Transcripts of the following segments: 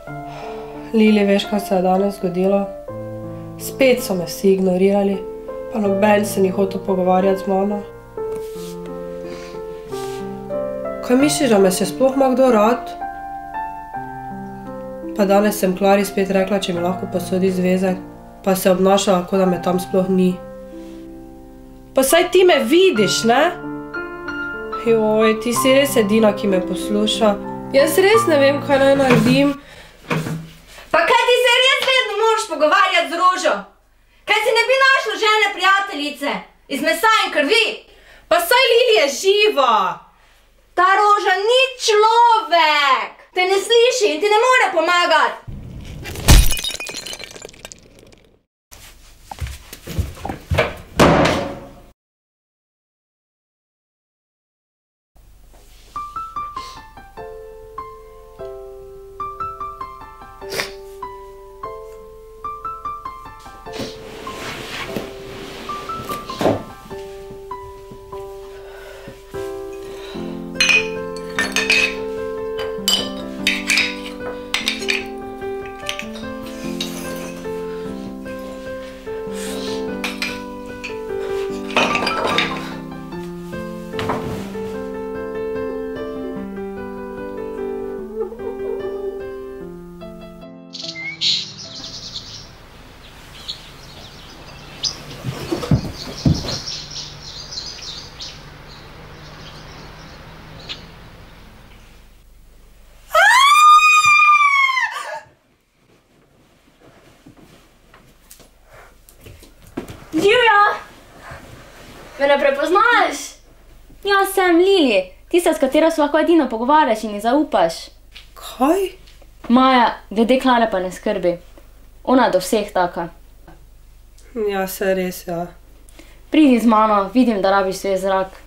Lili, veš, kaj se je danes zgodilo? Spet so me vsi ignorirali, pa noben se ni hotel pogovarjati z mano. Kaj misliš, da me se sploh ima kdo rad? Pa danes sem Klari spet rekla, če mi lahko posodi zvezek, pa se obnašala, kot da me tam sploh ni. Pa saj ti me vidiš, ne? Joj, ti si res edina, ki me posluša. Jaz res ne vem, kaj naj naredim. Pa kaj ti se res vedno moraš pogovarjati z Rožo? Kaj si ne bi našla žene prijateljice? Iz mesa in krvi? Pa saj Lili je živa! Ta Roža ni človek! Te ne sliši in ti ne more pomagati! Divja! Me ne prepoznaš? Jaz sem Lili, tista, s katero se lahko edino pogovarjaš in ji zaupaš. Kaj? Maja, glede Klare pa ne skrbi. Ona je do vseh taka. Ja, se res, ja. Pridi z mano, vidim, da rabiš svoj zrak.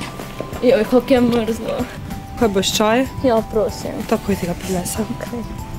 Joj, kako je mrzlo. Kaj boš čaj? Ja, prosim. Takoj ti ga prinesem. Okay.